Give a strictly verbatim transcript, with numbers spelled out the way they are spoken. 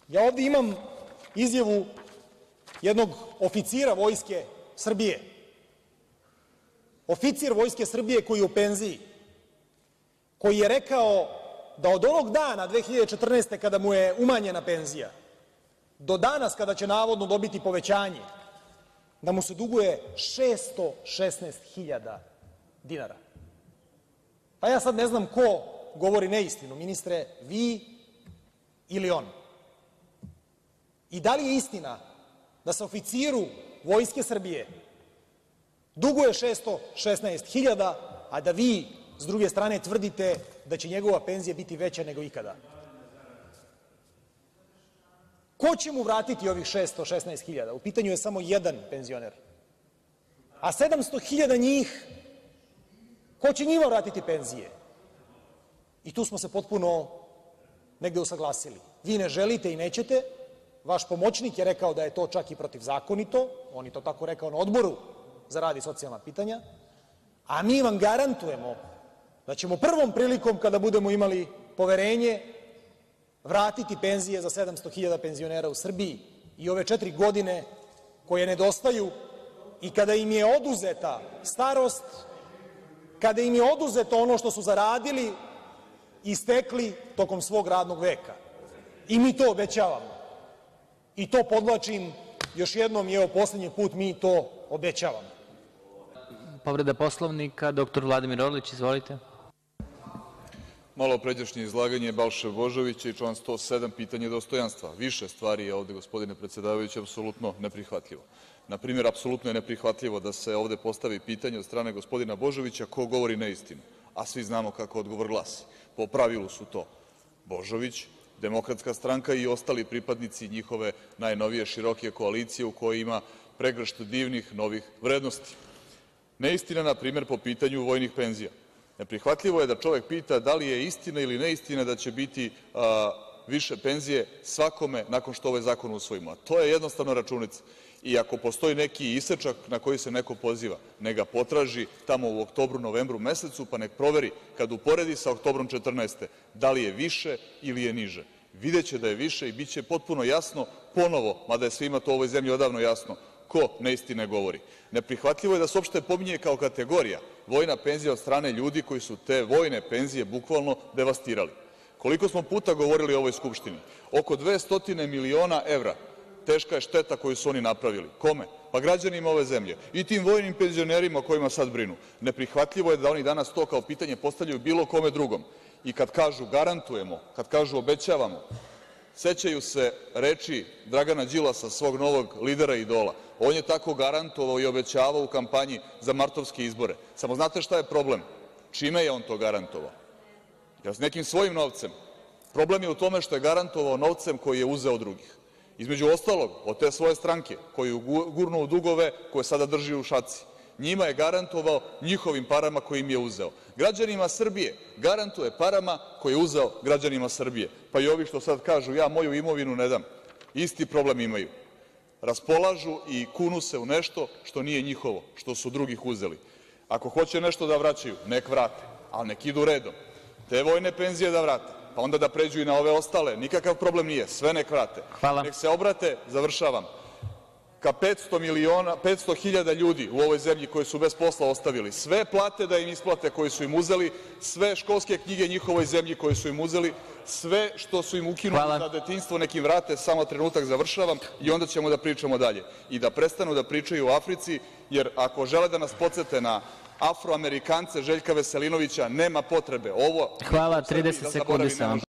Ja ovde imam izjavu jednog oficira Vojske Srbije, oficir Vojske Srbije koji je u penziji, koji je rekao da od onog dana dve hiljade četrnaeste. kada mu je umanjena penzija do danas kada će navodno dobiti povećanje, da mu se duguje šesto šesnaest hiljada dinara. Pa ja sad ne znam ko govori neistinu, ministre, vi ili on. I da li je istina da se oficiru Vojske Srbije duguje šesto šesnaest hiljada, a da vi s druge strane tvrdite da će njegova penzija biti veća nego ikada? Ko će mu vratiti ovih šesto šesnaest hiljada? U pitanju je samo jedan penzioner. A sedamsto hiljada njih, ko će njima vratiti penzije? I tu smo se potpuno negde usaglasili. Vi ne želite i nećete. Vaš pomoćnik je rekao da je to čak i protivzakonito. On je to tako rekao na Odboru za rad i socijalna pitanja. A mi vam garantujemo da ćemo prvom prilikom kada budemo imali poverenje vratiti penzije za sedamsto hiljada penzionera u Srbiji i ove četiri godine koje nedostaju i kada im je oduzeta starost, kada im je oduzeto ono što su zaradili i stekli tokom svog radnog veka. I mi to obećavamo. I to podvlačim još jednom i evo poslednji put, mi to obećavamo. Povreda Poslovnika, doktor Vladimir Orlić. Izvolite. Malopređašnje izlaganje Balše Božovića i član sto sedam, pitanje dostojanstva. Više stvari je ovde, gospodine predsedavajući, apsolutno neprihvatljivo. Na primer, apsolutno je neprihvatljivo da se ovde postavi pitanje od strane gospodina Božovića ko govori neistinu, a svi znamo kako odgovor glasi. Po pravilu su to Božović, Demokratska stranka i ostali pripadnici njihove najnovije široke koalicije u kojoj ima pregršt divnih novih vrednosti. Neistina, na primer, po pitanju vojnih penzija. Neprihvatljivo je da čovek pita da li je istina ili neistina da će biti više penzije svakome nakon što ovaj zakon usvojimo. A to je jednostavno računica. I ako postoji neki isečak na koji se neko poziva, nek ga potraži tamo u oktobru, novembru mesecu, pa nek proveri kad uporedi sa oktobrom četrnaeste. da li je više ili je niže. Videće da je više i biće potpuno jasno ponovo, mada je svima to u ovoj zemlji odavno jasno, ko neistine govori. Neprihvatljivo je da se uopšte pominje kao kategorija vojna penzija od strane ljudi koji su te vojne penzije bukvalno devastirali. Koliko smo puta govorili u ovoj Skupštini? Oko dvesta miliona evra teška je šteta koju su oni napravili. Kome? Pa građanima ove zemlje i tim vojnim penzionerima o kojima sad brinu. Neprihvatljivo je da oni danas to kao pitanje postavljaju bilo kome drugom. I kad kažu garantujemo, kad kažu obećavamo, sećaju se reči Dragana Đilasa, svog novog lidera i idola. On je tako garantovao i obećavao u kampanji za martovske izbore. Samo znate šta je problem? Čime je on to garantovao? Jel s nekim svojim novcem? Problem je u tome što je garantovao novcem koji je uzeo od drugih. Između ostalog, od te svoje stranke koju gurnu u dugove koje sada drži u šaci. Njima je garantovao njihovim parama koje im je uzeo. Građanima Srbije garantuje parama koje je uzeo građanima Srbije. Pa i ovi što sad kažu ja moju imovinu ne dam, isti problem imaju. Raspolažu i kunu se u nešto što nije njihovo, što su drugih uzeli. Ako hoće nešto da vraćaju, nek vrate, ali nek idu redom. Te vojne penzije da vrate, pa onda da pređu i na ove ostale, nikakav problem nije, sve nek vrate. Hvala. Nek se obrate, završavam, ka petsto hiljada ljudi u ovoj zemlji koji su bez posla ostavili, sve plate da im isplate koje su im uzeli, sve školske knjige njihovoj zemlji koje su im uzeli, sve što su im ukinuli za detinjstvo nek im vrate, samo trenutak, završavam, i onda ćemo da pričamo dalje. I da prestanu da pričaju o Africi, jer ako žele da nas podsete na Afroamerikance Željka Veselinovića, nema potrebe. Ovo Hvala, trideset sekundi samo.